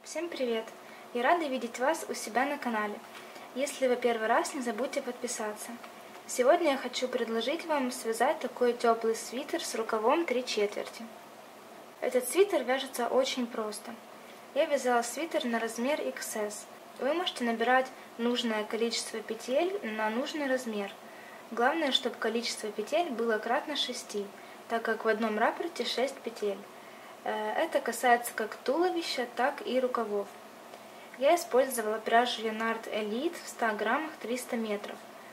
Всем привет! Я рада видеть вас у себя на канале. Если вы первый раз, не забудьте подписаться. Сегодня я хочу предложить вам связать такой теплый свитер с рукавом 3/4. Этот свитер вяжется очень просто. Я вязала свитер на размер XS. Вы можете набирать нужное количество петель на нужный размер. Главное, чтобы количество петель было кратно 6, так как в одном раппорте 6 петель. Это касается как туловища, так и рукавов. Я использовала пряжу Leonard Elite в 100 граммах 300 метров.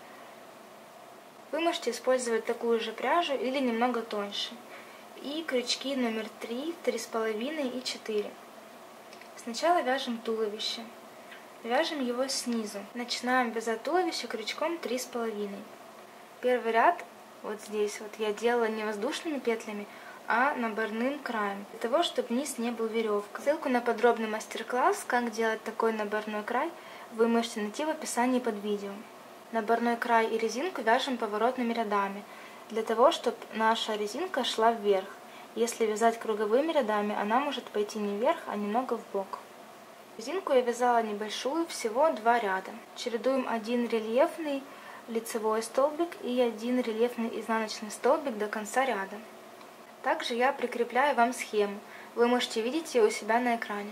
Вы можете использовать такую же пряжу или немного тоньше. И крючки номер 3, 3,5 и 4. Сначала вяжем туловище. Вяжем его снизу. Начинаем вязать туловище крючком 3,5. Первый ряд, вот здесь вот я делала не воздушными петлями, а наборным краем, для того, чтобы низ не был веревкой. Ссылку на подробный мастер-класс, как делать такой наборной край, вы можете найти в описании под видео. Наборной край и резинку вяжем поворотными рядами, для того, чтобы наша резинка шла вверх. Если вязать круговыми рядами, она может пойти не вверх, а немного вбок. Резинку я вязала небольшую, всего 2 ряда. Чередуем один рельефный лицевой столбик и один рельефный изнаночный столбик до конца ряда. Также я прикрепляю вам схему, вы можете видеть ее у себя на экране.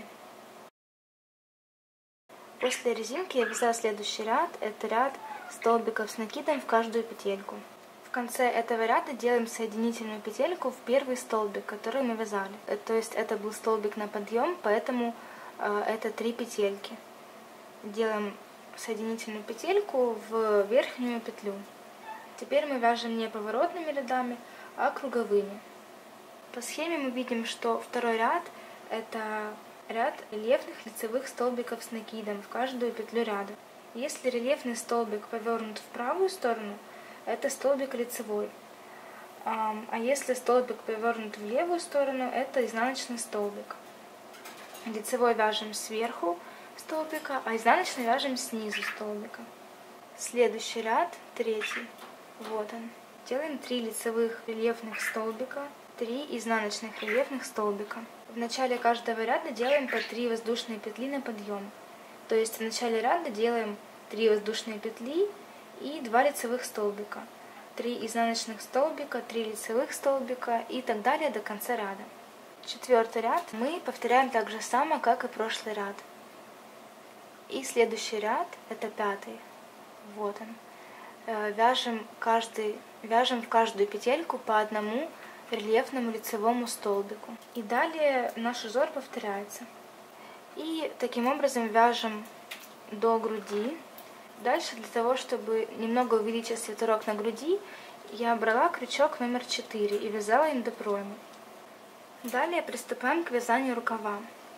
После резинки я вязала следующий ряд, это ряд столбиков с накидом в каждую петельку. В конце этого ряда делаем соединительную петельку в первый столбик, который мы вязали. То есть это был столбик на подъем, поэтому это 3 петельки. Делаем соединительную петельку в верхнюю петлю. Теперь мы вяжем не поворотными рядами, а круговыми. По схеме мы видим, что второй ряд – это ряд рельефных лицевых столбиков с накидом в каждую петлю ряда. Если рельефный столбик повернут в правую сторону, это столбик лицевой. А если столбик повернут в левую сторону, это изнаночный столбик. Лицевой вяжем сверху столбика, а изнаночный вяжем снизу столбика. Следующий ряд, третий. Вот он. Делаем 3 лицевых рельефных столбика, 3 изнаночных рельефных столбика. В начале каждого ряда делаем по 3 воздушные петли на подъем. То есть в начале ряда делаем 3 воздушные петли и 2 лицевых столбика. 3 изнаночных столбика, 3 лицевых столбика и так далее до конца ряда. Четвертый ряд мы повторяем так же само, как и прошлый ряд. И следующий ряд, это 5-й. Вот он. Вяжем в каждую петельку по одному рельефному лицевому столбику. И далее наш узор повторяется. И таким образом вяжем до груди. Дальше для того, чтобы немного увеличить свитерок на груди, я брала крючок номер 4 и вязала им до проймы. Далее приступаем к вязанию рукава.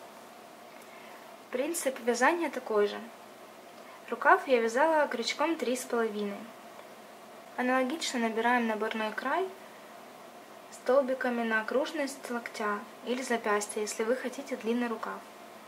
Принцип вязания такой же. Рукав я вязала крючком 3,5. Аналогично набираем наборной край столбиками на окружность локтя или запястья, если вы хотите длинный рукав.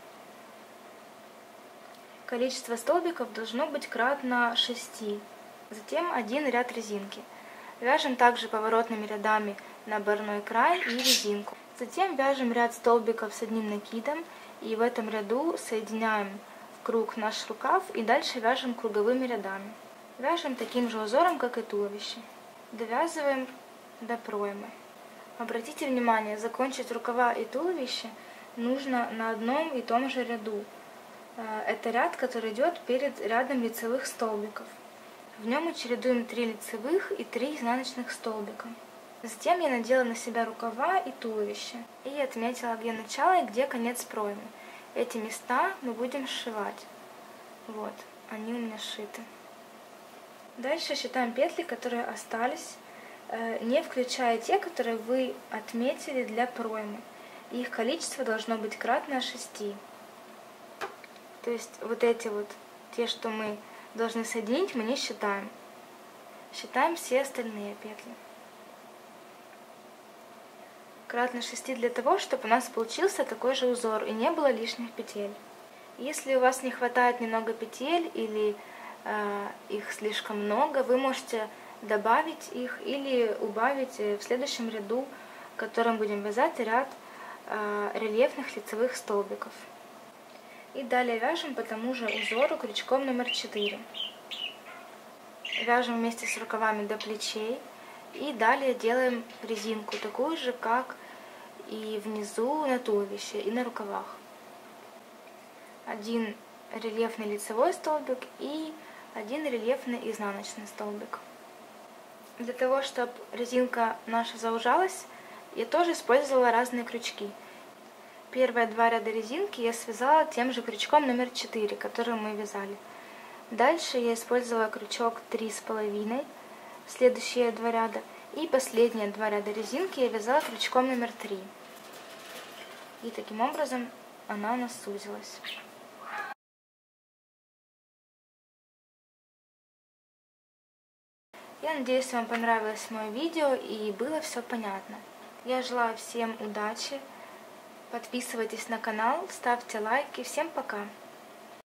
Количество столбиков должно быть кратно 6. Затем один ряд резинки. Вяжем также поворотными рядами наборной край и резинку. Затем вяжем ряд столбиков с одним накидом и в этом ряду соединяем в круг наш рукав и дальше вяжем круговыми рядами. Вяжем таким же узором, как и туловище. Довязываем до проймы. Обратите внимание, закончить рукава и туловище нужно на одном и том же ряду. Это ряд, который идет перед рядом лицевых столбиков. В нем мы чередуем 3 лицевых и 3 изнаночных столбика. Затем я надела на себя рукава и туловище и отметила, где начало и где конец проймы. Эти места мы будем сшивать. Вот, они у меня сшиты. Дальше считаем петли, которые остались, не включая те, которые вы отметили для проймы. Их количество должно быть кратно 6. То есть вот эти вот, те, что мы должны соединить, мы не считаем. Считаем все остальные петли. Кратно 6 для того, чтобы у нас получился такой же узор и не было лишних петель. Если у вас не хватает немного петель или их слишком много, вы можете добавить их или убавить в следующем ряду, в котором будем вязать ряд рельефных лицевых столбиков. И далее вяжем по тому же узору крючком номер 4. Вяжем вместе с рукавами до плечей. И далее делаем резинку, такую же, как и внизу на туловище и на рукавах. Один рельефный лицевой столбик и один рельефный изнаночный столбик. Для того, чтобы резинка наша заужалась, я тоже использовала разные крючки. Первые 2 ряда резинки я связала тем же крючком номер 4, который мы вязали. Дальше я использовала крючок 3,5, следующие 2 ряда. И последние 2 ряда резинки я вязала крючком номер 3. И таким образом она у нас сузилась. Я надеюсь, вам понравилось мое видео и было все понятно. Я желаю всем удачи, подписывайтесь на канал, ставьте лайки. Всем пока!